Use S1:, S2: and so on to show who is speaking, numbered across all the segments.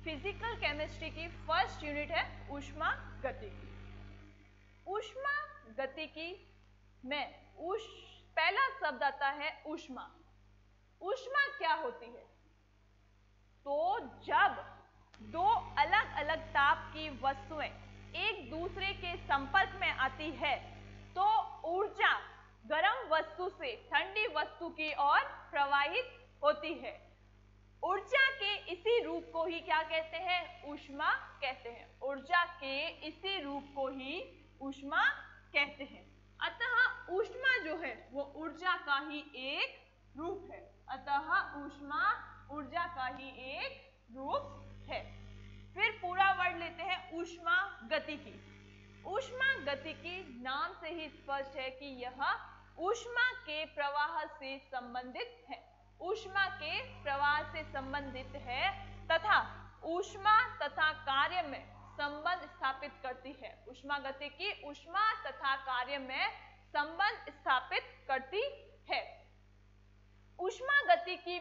S1: Physical chemistry की first unit है ऊष्मा गतिकी। ऊष्मा गतिकी में पहला शब्द आता है ऊष्मा। ऊष्मा क्या होती है? तो जब दो अलग अलग ताप की वस्तुएं एक दूसरे के संपर्क में आती है तो ऊर्जा गर्म वस्तु से ठंडी वस्तु की ओर प्रवाहित होती है। ऊर्जा के इसी रूप को ही क्या कहते हैं? ऊष्मा कहते हैं। ऊर्जा के इसी रूप को ही ऊष्मा कहते हैं। अतः ऊष्मा जो है वो ऊर्जा का ही एक रूप है। अतः ऊष्मा ऊर्जा का ही एक रूप है। फिर पूरा वर्ड लेते हैं ऊष्मा गतिकी। ऊष्मा गतिकी नाम से ही स्पष्ट है कि यह ऊष्मा के प्रवाह से संबंधित है। ऊष्मा के प्रवाह से संबंधित है तथा ऊष्मा तथा कार्य में संबंध स्थापित करती है। ऊष्मा गतिकी ऊष्मा तथा कार्य में संबंध स्थापित करती है। ऊष्मा गतिकी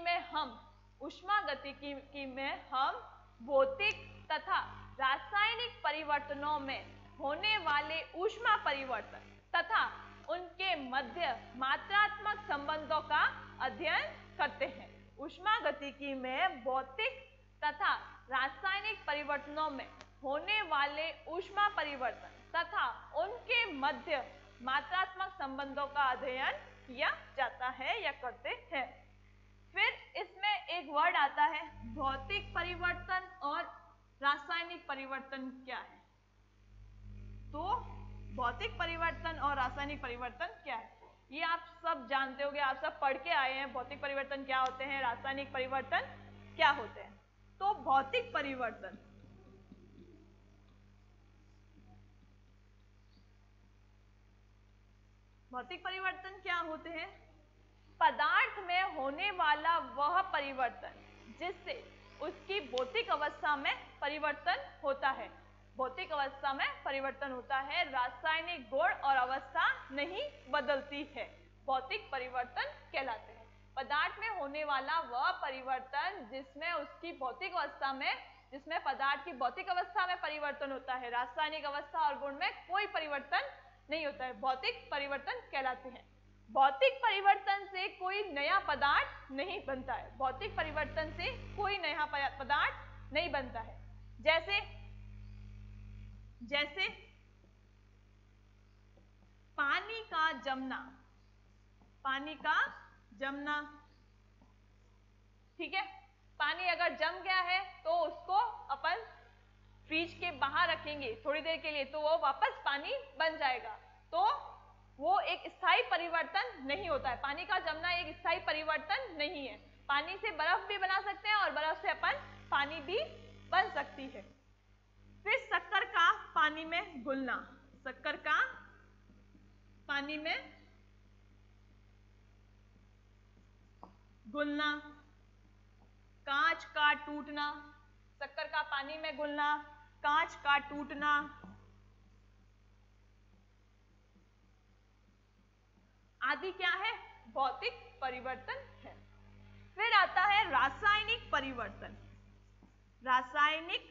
S1: में हम भौतिक तथा रासायनिक परिवर्तनों में होने वाले ऊष्मा परिवर्तन तथा उनके मध्य मात्रात्मक संबंधों का अध्ययन करते हैं। ऊष्मा गतिकी में भौतिक तथा रासायनिक परिवर्तनों में होने वाले ऊष्मा परिवर्तन तथा उनके मध्य मात्रात्मक संबंधों का अध्ययन किया जाता है या करते हैं। फिर इसमें एक वर्ड आता है भौतिक परिवर्तन और रासायनिक परिवर्तन क्या है? तो भौतिक परिवर्तन और रासायनिक परिवर्तन क्या है? ये आप सब जानते होंगे, आप सब पढ़ के आए हैं भौतिक परिवर्तन क्या होते हैं, रासायनिक परिवर्तन क्या होते हैं। तो भौतिक परिवर्तन क्या होते हैं? पदार्थ में होने वाला वह परिवर्तन जिससे उसकी भौतिक अवस्था में परिवर्तन होता है। भौतिक अवस्था में परिवर्तन होता है, रासायनिक गुण और अवस्था नहीं बदलती है, भौतिक परिवर्तन कहलाते हैं। पदार्थ में होने वाला वह परिवर्तन जिसमें उसकी भौतिक अवस्था में, जिसमें पदार्थ की भौतिक अवस्था में परिवर्तन होता है, रासायनिक अवस्था और गुण में कोई परिवर्तन नहीं होता है, भौतिक परिवर्तन कहलाते हैं। भौतिक परिवर्तन से कोई नया पदार्थ नहीं बनता है। भौतिक परिवर्तन से कोई नया पदार्थ नहीं बनता है। जैसे पानी का जमना, ठीक है। पानी अगर जम गया है तो उसको अपन फ्रिज के बाहर रखेंगे थोड़ी देर के लिए तो वो वापस पानी बन जाएगा। तो वो एक स्थायी परिवर्तन नहीं होता है। पानी का जमना एक स्थायी परिवर्तन नहीं है। पानी से बर्फ भी बना सकते हैं और बर्फ से अपन पानी भी बन सकती है। फिर शक्कर का पानी में घुलना, शक्कर का पानी में घुलना, कांच का टूटना, शक्कर का पानी में घुलना, कांच का टूटना, आदि क्या है? भौतिक परिवर्तन है। फिर आता है रासायनिक परिवर्तन। रासायनिक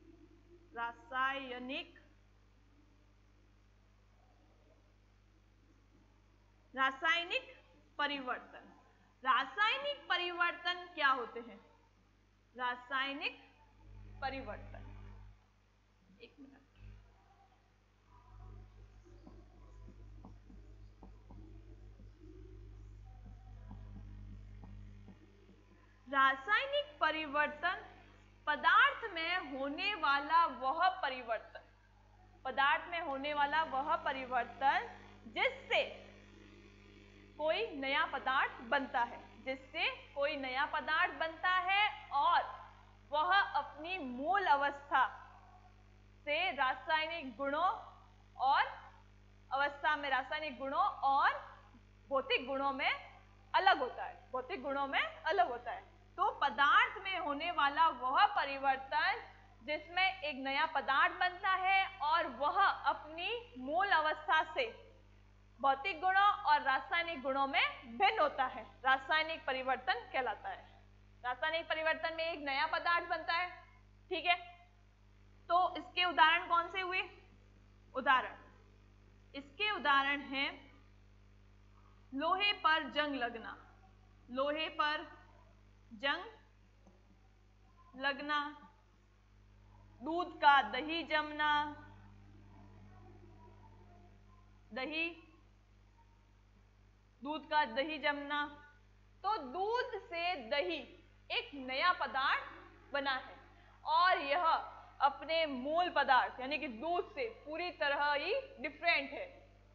S1: परिवर्तन। रासायनिक परिवर्तन क्या होते हैं? रासायनिक परिवर्तन, एक मिनट, रासायनिक परिवर्तन पदार्थ में होने वाला वह परिवर्तन, पदार्थ में होने वाला वह परिवर्तन जिससे कोई नया पदार्थ बनता है, जिससे कोई नया पदार्थ बनता है और वह अपनी मूल अवस्था से रासायनिक गुणों और अवस्था में रासायनिक गुणों और भौतिक गुणों में अलग होता है, भौतिक गुणों में अलग होता है। तो पदार्थ में होने वाला वह परिवर्तन जिसमें एक नया पदार्थ बनता है और वह अपनी मूल अवस्था से भौतिक गुणों और रासायनिक गुणों में भिन्न होता है, रासायनिक परिवर्तन कहलाता है। रासायनिक परिवर्तन में एक नया पदार्थ बनता है, ठीक है, तो इसके उदाहरण कौन से हुए? इसके उदाहरण हैं लोहे पर जंग लगना, लोहे पर जंग लगना, दूध का दही जमना, दूध का दही जमना। तो दूध से दही एक नया पदार्थ बना है और यह अपने मूल पदार्थ यानी कि दूध से पूरी तरह ही डिफरेंट है,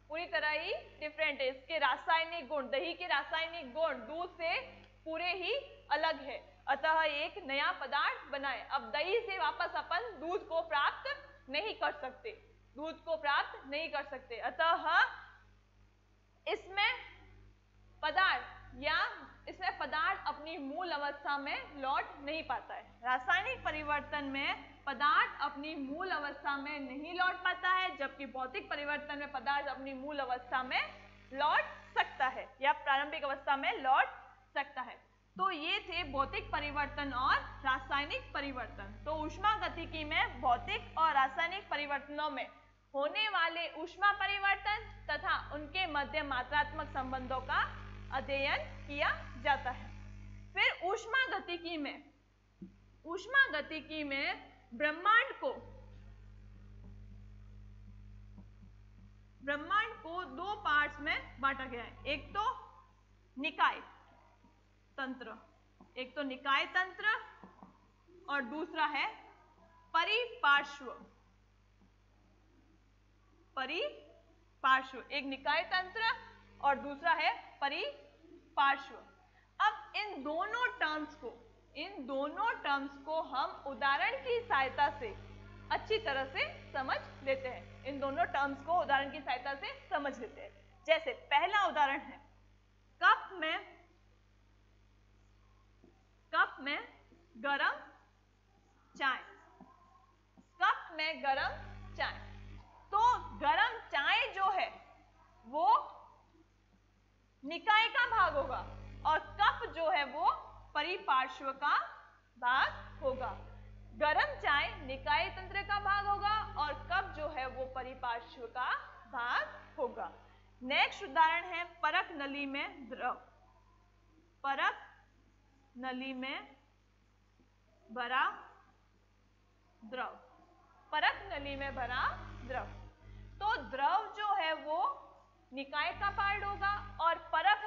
S1: इसके रासायनिक गुण, दही के रासायनिक गुण दूध से पूरे ही अलग है, अतः एक नया पदार्थ बना है। अब दही से वापस अपन दूध को प्राप्त नहीं कर सकते, अतः इसमें पदार्थ अपनी मूल अवस्था में लौट नहीं पाता है। रासायनिक परिवर्तन में पदार्थ अपनी मूल अवस्था में नहीं लौट पाता है, जबकि भौतिक परिवर्तन में पदार्थ अपनी मूल अवस्था में लौट सकता है या प्रारंभिक अवस्था में लौट सकता है। तो ये थे भौतिक परिवर्तन और रासायनिक परिवर्तन। तो ऊष्मागतिकी में भौतिक और रासायनिक परिवर्तनों में होने वाले ऊष्मा परिवर्तन तथा उनके मध्य मात्रात्मक संबंधों का अध्ययन किया जाता है। फिर ऊष्मागतिकी में ब्रह्मांड को दो पार्ट्स में बांटा गया है। एक तो निकाय तंत्र और दूसरा है परिपार्श्व। एक निकाय तंत्र और दूसरा है परिपार्श्व। अब इन दोनों टर्म्स को हम उदाहरण की सहायता से अच्छी तरह से समझ लेते हैं। जैसे पहला उदाहरण है कप में गरम चाय। तो गरम चाय जो है वो निकाय का भाग होगा और कप जो है वो परिपार्श्व का भाग होगा। गरम चाय निकाय तंत्र का भाग होगा और कप जो है वो परिपार्श्व का भाग होगा। नेक्स्ट उदाहरण है परख नली में द्रव। परख नली में भरा द्रव। तो द्रव जो है वो निकाय का पार्ट होगा और परख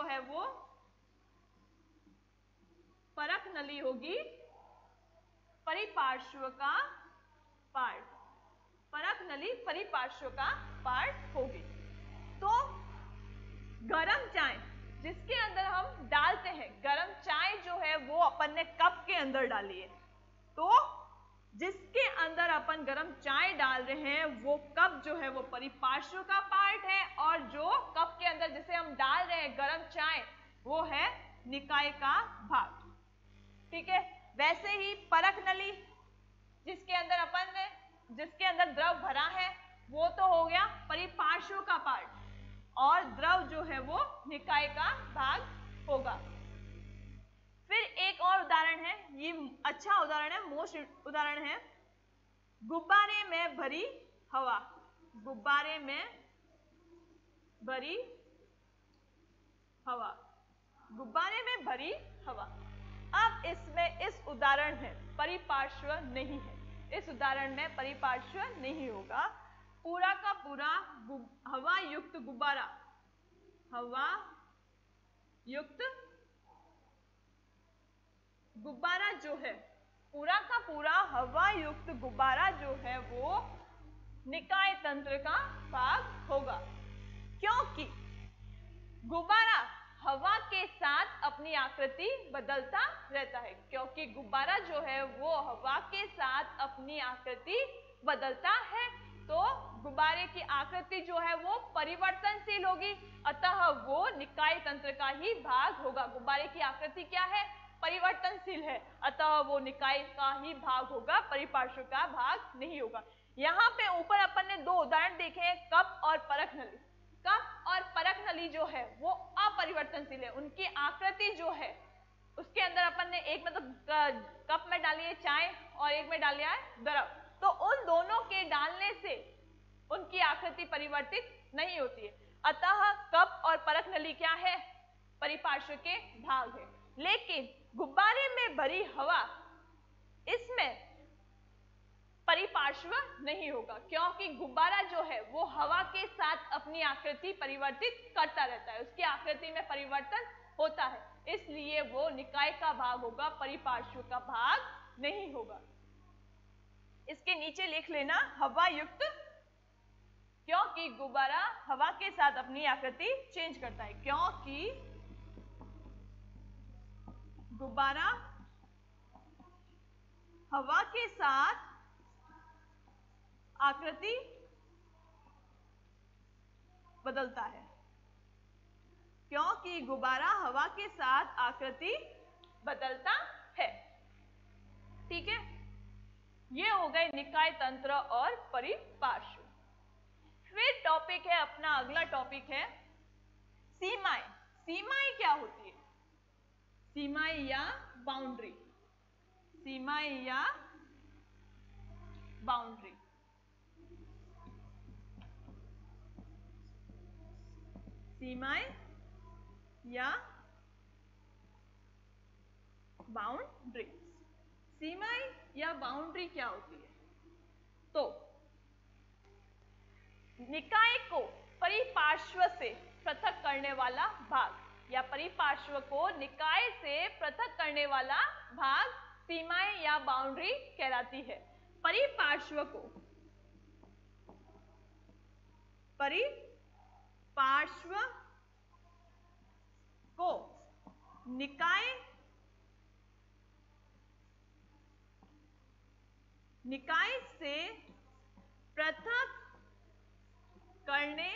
S1: नली होगी परिपार्श्व का पार्ट होगी। तो गरम चाय जिसके अंदर हम डालते हैं, गरम चाय जो है वो अपन ने कप के अंदर डाली है, तो जिसके अंदर अपन गरम चाय डाल रहे हैं वो कप जो है वो परिपार्श्व का पार्ट है और जो कप के अंदर जिसे हम डाल रहे हैं गरम चाय वो है निकाय का भाग। ठीक है, वैसे ही परख नली जिसके अंदर द्रव भरा है वो तो हो गया परिपार्श्व का पार्ट और द्रव जो है वो निकाय का भाग होगा। फिर एक और उदाहरण है, ये अच्छा उदाहरण है, मोस्ट उदाहरण है गुब्बारे में भरी हवा। अब इसमें इस उदाहरण में परिपार्श्व नहीं है, इस उदाहरण में परिपार्श्व नहीं होगा। पूरा का पूरा हवा युक्त गुब्बारा जो है, पूरा का पूरा हवा युक्त गुब्बारा जो है वो निकाय तंत्र का भाग होगा, क्योंकि गुब्बारा हवा के साथ अपनी आकृति बदलता रहता है। क्योंकि गुब्बारा जो है वो हवा के साथ अपनी आकृति बदलता है, तो गुब्बारे की आकृति जो है वो परिवर्तनशील होगी, अतः वो निकाय तंत्र का ही भाग होगा। गुब्बारे की आकृति क्या है? परिवर्तनशील है, अतः वो निकाय का ही भाग होगा, परिपार्श्व का भाग नहीं होगा। यहाँ पे ऊपर अपन ने दो उदाहरण देखे हैं, कप और परख नली। कप और परख नली जो है वो अपरिवर्तनशील है, उनकी आकृति जो है उसके अंदर अपन ने एक मतलब कप में डालिए चाय और एक में डालिए द्रव, तो उन दोनों के डालने से उनकी आकृति परिवर्तित नहीं होती है। अतः कप और परख नली क्या है? परिपार्श्व के भाग है। लेकिन गुब्बारे में भरी हवा, इसमें परिपार्श्व नहीं होगा, क्योंकि गुब्बारा जो है वो हवा के साथ अपनी आकृति परिवर्तित करता रहता है, उसकी आकृति में परिवर्तन होता है, इसलिए वो निकाय का भाग होगा, परिपार्श्व का भाग नहीं होगा। इसके नीचे लिख लेना हवा युक्त, क्योंकि गुब्बारा हवा के साथ अपनी आकृति चेंज करता है, क्योंकि गुब्बारा हवा के साथ आकृति बदलता है, क्योंकि गुब्बारा हवा के साथ आकृति बदलता है। ठीक है, ये हो गए निकाय तंत्र और परिपार्श्व। फिर टॉपिक है अपना, अगला टॉपिक है सीमाएं। सीमाएं क्या होती है? सीमाएं या बाउंड्री, सीमाएं या बाउंड्री। सीमाएं या बाउंड्री। सीमाएं या बाउंड्री क्या होती है? तो निकाय को परिपार्श्व से पृथक करने वाला भाग, या परिपार्श्व को निकाय से पृथक करने वाला भाग सीमाएं या बाउंड्री कहलाती है। परिपार्श्व को निकाय से पृथक करने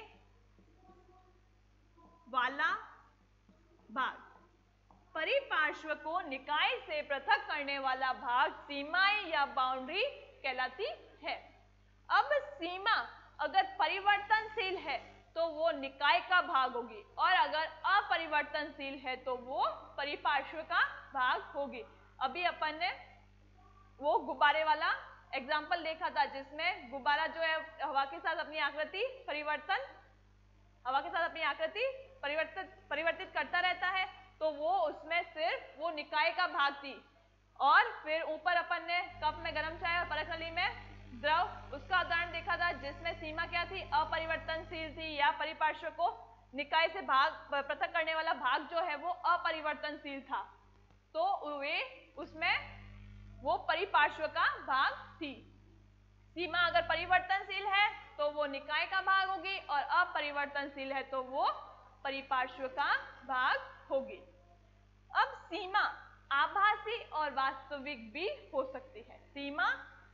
S1: वाला भाग, परिपार्श्व को निकाय से पृथक करने वाला भाग सीमाएं या बाउंड्री कहलाती है। अब सीमा अगर परिवर्तनशील है तो वो निकाय का भाग होगी, और अगर अपरिवर्तनशील है तो वो परिपार्श्व का भाग होगी। अभी अपन ने वो गुब्बारे वाला एग्जाम्पल देखा था, जिसमें गुब्बारा जो है हवा के साथ अपनी आकृति परिवर्तित करता रहता है, तो वो उसमें सिर्फ वो निकाय का भाग थी। और फिर ऊपर अपन ने कप में गर्म चाय और परख नली में द्रव, उसका उदाहरण देखा था, जिसमें सीमा क्या थी? अपरिवर्तनशील थी, या परिपार्श्व को निकाय से भाग पृथक करने वाला भाग जो है वो अपरिवर्तनशील था, तो वे उसमें वो परिपार्श्व का भाग थी। सीमा अगर परिवर्तनशील है तो वो निकाय का भाग होगी, और अपरिवर्तनशील है तो वो परिपार्श्व का भाग होगी। अब सीमा आभासी और वास्तविक भी हो सकती है। सीमा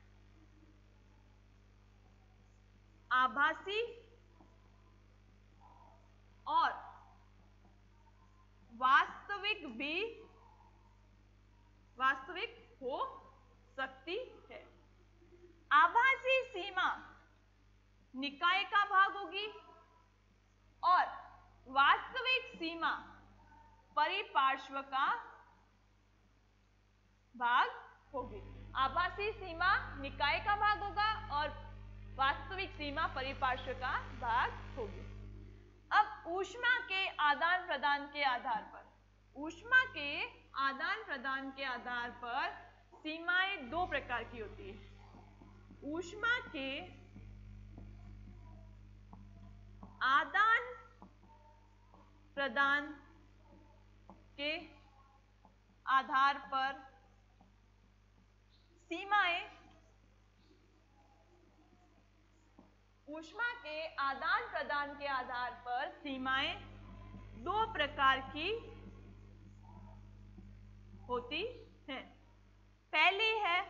S1: आभासी और वास्तविक हो सकती है। आभासी सीमा निकाय का भाग होगी और वास्तविक सीमा परिपार्श्व का भाग होगी। आभासी सीमा निकाय का भाग होगा और वास्तविक सीमा परिपार्श्व का भाग होगी। अब ऊष्मा के आदान प्रदान के आधार पर, ऊष्मा के आदान प्रदान के आधार पर सीमाएं दो प्रकार की होती है। ऊष्मा के आदान प्रदान के आधार पर सीमाएं, ऊष्मा के आदान प्रदान के आधार पर सीमाएं दो प्रकार की होती हैं। पहली है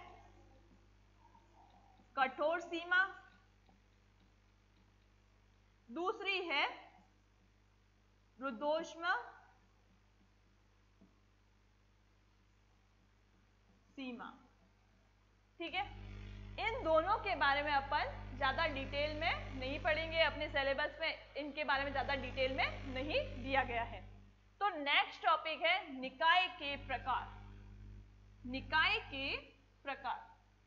S1: कठोर सीमा, दूसरी है मृदोष्म सीमा। ठीक है, इन दोनों के बारे में अपन ज्यादा डिटेल में नहीं पढ़ेंगे, अपने सिलेबस में इनके बारे में ज्यादा डिटेल में नहीं दिया गया है। तो नेक्स्ट टॉपिक है निकाय के प्रकार। निकाय के प्रकार।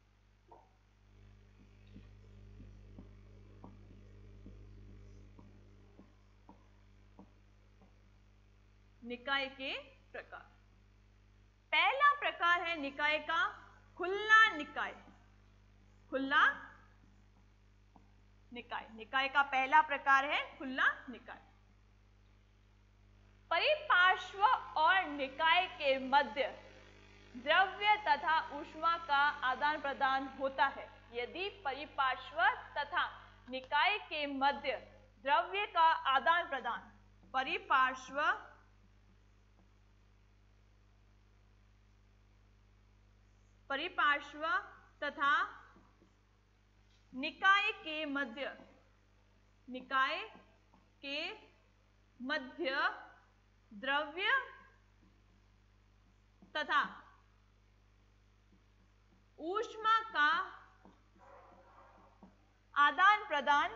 S1: निकाय के प्रकार। पहला प्रकार है निकाय का खुला निकाय। खुला निकाय, निकाय का पहला प्रकार है खुला निकाय। परिपार्श्व और निकाय के मध्य द्रव्य तथा ऊष्मा का आदान प्रदान होता है। यदि परिपार्श्व तथा निकाय के मध्य द्रव्य का आदान प्रदान, परिपार्श्व तथा निकाय के मध्य द्रव्य तथा ऊष्मा का आदान प्रदान,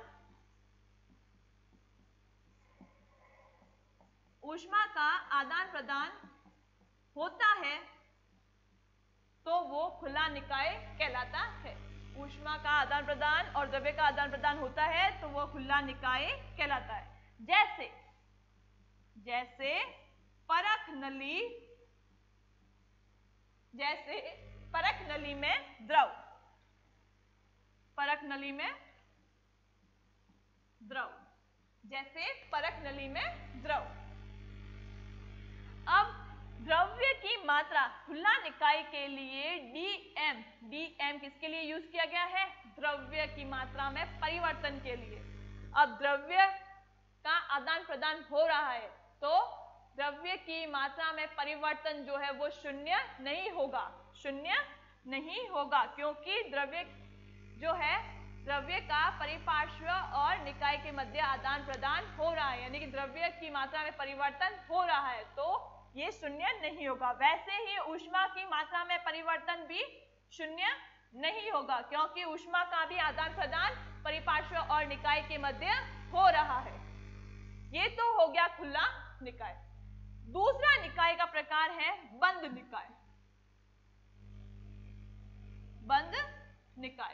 S1: होता है तो वो खुला निकाय कहलाता है। ऊष्मा का आदान प्रदान और द्रव्य का आदान प्रदान होता है तो वो खुला निकाय कहलाता है। जैसे परख नली में द्रव, जैसे परख नली में द्रव। अब द्रव्य की मात्रा खुला निकाय के लिए डीएम किसके लिए यूज किया गया है? द्रव्य की मात्रा में परिवर्तन के लिए। अब द्रव्य का आदान प्रदान हो रहा है तो द्रव्य की मात्रा में परिवर्तन जो है वो शून्य नहीं होगा, क्योंकि द्रव्य का परिपार्श्व और निकाय के मध्य आदान प्रदान हो रहा है, यानी कि द्रव्य की मात्रा में परिवर्तन हो रहा है तो ये शून्य नहीं होगा। वैसे ही ऊष्मा की मात्रा में परिवर्तन भी शून्य नहीं होगा, क्योंकि ऊष्मा का भी आदान प्रदान परिपार्श्व और निकाय के मध्य हो रहा है। ये तो हो गया खुला निकाय। दूसरा निकाय का प्रकार है बंद निकाय। बंद निकाय।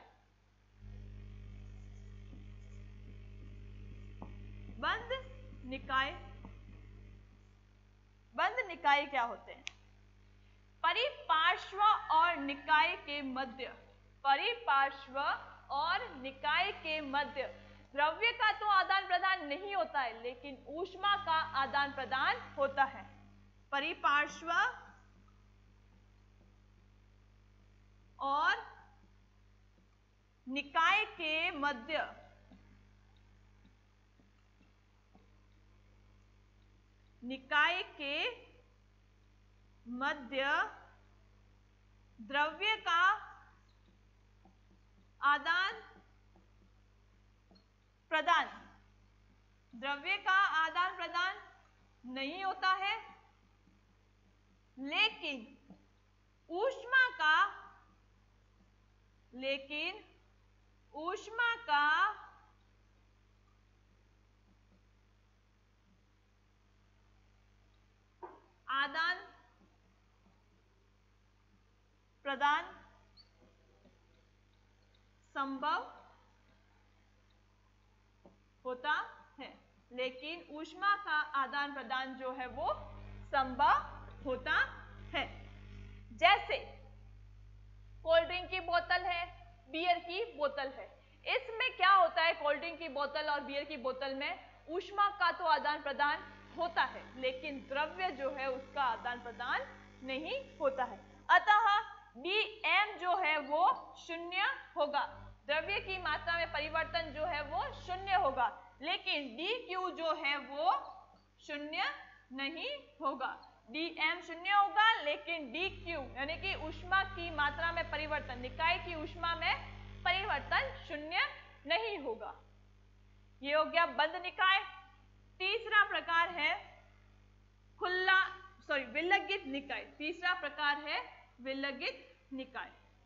S1: बंद निकाय क्या होते हैं? परिपार्श्व और निकाय के मध्य द्रव्य का तो आदान प्रदान नहीं होता है, लेकिन ऊष्मा का आदान प्रदान होता है। परिपार्श्व और निकाय के मध्य द्रव्य का आदान प्रदान नहीं होता है, लेकिन ऊष्मा का आदान प्रदान संभव होता है, लेकिन ऊष्मा का आदान प्रदान जो है वो संभव होता है। जैसे कोल्ड ड्रिंक की बोतल है, बियर की बोतल है। इसमें क्या होता है? कोल्ड ड्रिंक की बोतल और बियर की बोतल में ऊष्मा का तो आदान प्रदान होता है, लेकिन द्रव्य जो है उसका आदान प्रदान नहीं होता है। अतः dm जो है वो शून्य होगा, द्रव्य की मात्रा में परिवर्तन जो है वो शून्य होगा, लेकिन dq जो है वो शून्य नहीं होगा। dm शून्य होगा, लेकिन dq यानी कि ऊष्मा की मात्रा में परिवर्तन, निकाय की ऊष्मा में परिवर्तन शून्य नहीं होगा। ये हो गया बंद निकाय। तीसरा प्रकार है विलगित निकाय। तीसरा प्रकार है विलगित निकाय।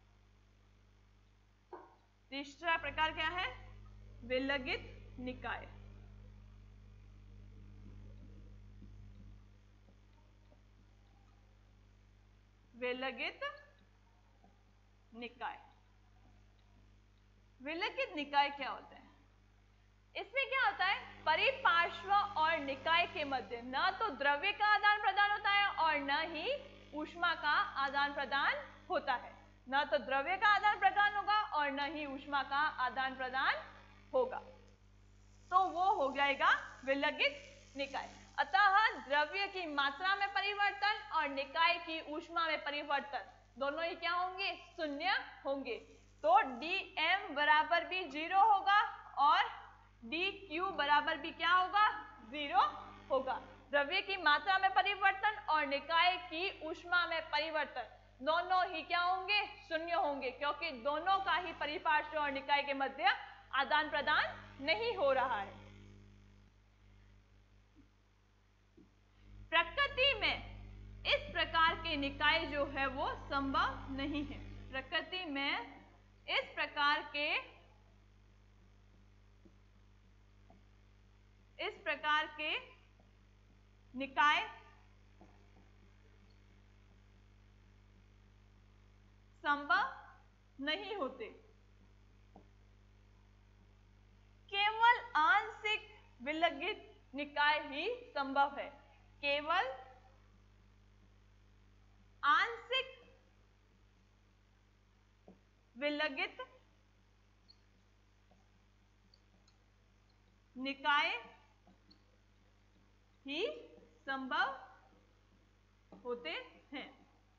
S1: तीसरा प्रकार क्या है? विलगित निकाय। विलगित निकाय। विलगित निकाय क्या होता है? इसमें क्या होता है, परिपार्श्व और निकाय के मध्य न तो द्रव्य का आदान प्रदान होता है और न ही ऊष्मा का आदान प्रदान होता है। न तो द्रव्य का आदान प्रदान होगा और न ही ऊष्मा का आदान प्रदान होगा, तो वो हो जाएगा विलगित निकाय। अतः द्रव्य की मात्रा में परिवर्तन और निकाय की ऊष्मा में परिवर्तन दोनों ही क्या होंगे? शून्य होंगे। तो dm बराबर भी 0 होगा और dq बराबर भी क्या होगा? 0 होगा। द्रव्य की मात्रा में परिवर्तन और निकाय की ऊष्मा में परिवर्तन दोनों ही क्या होंगे? शून्य होंगे, क्योंकि दोनों का ही परिपार्श्व और निकाय के मध्य आदान प्रदान नहीं हो रहा है। प्रकृति में इस प्रकार के निकाय जो है वो संभव नहीं है। प्रकृति में इस प्रकार के निकाय संभव नहीं होते। केवल आंशिक विलगित निकाय ही संभव है। केवल आंशिक विलगित निकाय ही संभव होते हैं।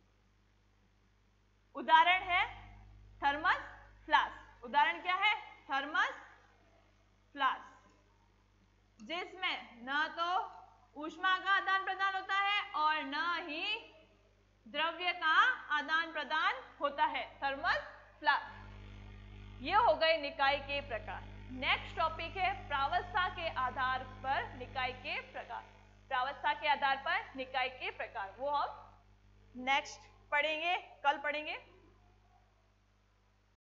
S1: उदाहरण है थर्मस फ्लास्क। उदाहरण क्या है? थर्मस फ्लास्क, जिसमें न तो ऊष्मा का आदान प्रदान होता है और न ही द्रव्य का आदान प्रदान होता है। Thermos flask. ये हो गए निकाय के प्रकार। नेक्स्ट टॉपिक है प्रावस्था के आधार पर निकाय के प्रकार। प्रावस्था के आधार पर निकाय के प्रकार वो हम नेक्स्ट पढ़ेंगे, कल पढ़ेंगे।